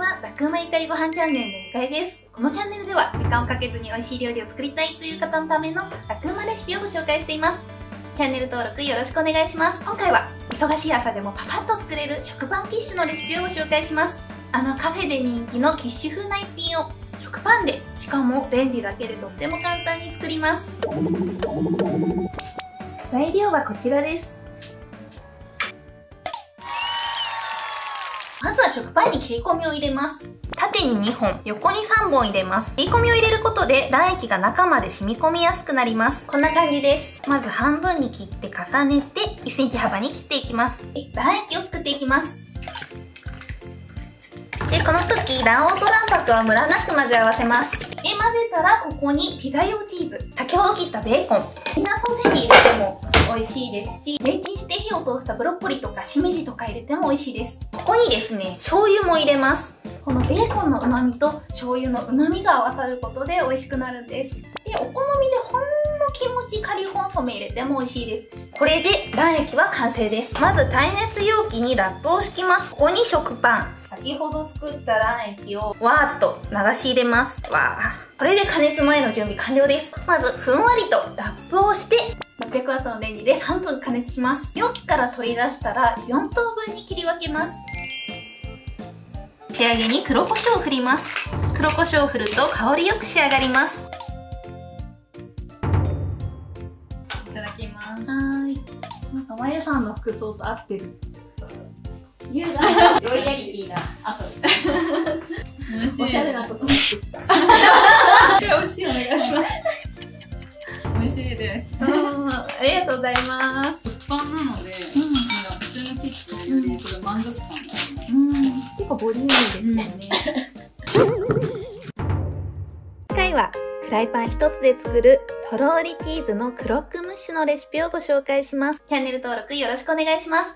は、ラクうまゆかりご飯チャンネルのゆかりです。このチャンネルでは、時間をかけずに美味しい料理を作りたいという方のためのラクうまレシピをご紹介しています。チャンネル登録よろしくお願いします。今回は、忙しい朝でもパパッと作れる食パンキッシュのレシピをご紹介します。カフェで人気のキッシュ風な一品を食パンで、しかもレンジだけでとっても簡単に作ります。材料はこちらです。まずは食パンに切り込みを入れます。縦に2本、横に3本入れます。切り込みを入れることで卵液が中まで染み込みやすくなります。こんな感じです。まず半分に切って重ねて1センチ幅に切っていきます。卵液をすくっていきます。で、この時卵黄と卵白はムラなく混ぜ合わせます。で、混ぜたらここにピザ用チーズ、先ほど切ったベーコン、ウインナーソーセージ入れても美味しいですし、レンチンして火を通したブロッコリーとかしめじとか入れても美味しいです。ここにですね、醤油も入れます。このベーコンの旨味と醤油の旨味が合わさることで美味しくなるんです。で、お好みでほんの気持ち顆粒コンソメ入れても美味しいです。これで卵液は完成です。まず耐熱容器にラップを敷きます。ここに食パン。先ほど作った卵液をわーっと流し入れます。わー。これで加熱前の準備完了です。まずふんわりとラップをして、600W のレンジで3分加熱します。容器から取り出したら4等分に切り分けます。仕上げに黒胡椒を振ります。黒胡椒を振ると香りよく仕上がります。 いただきます。 なんかまゆさんの服装と合ってる。 ロイヤリティなおしゃれなことにしてきた。美味しいお願いします。 美味しいです。 ありがとうございます。 食パンなので、普通のキッチンよりすごい満足感があります。 結構ボリューミーですよね。次回はフライパン一つで作るとろーりチーズのクロックムッシュのレシピをご紹介します。チャンネル登録よろしくお願いします。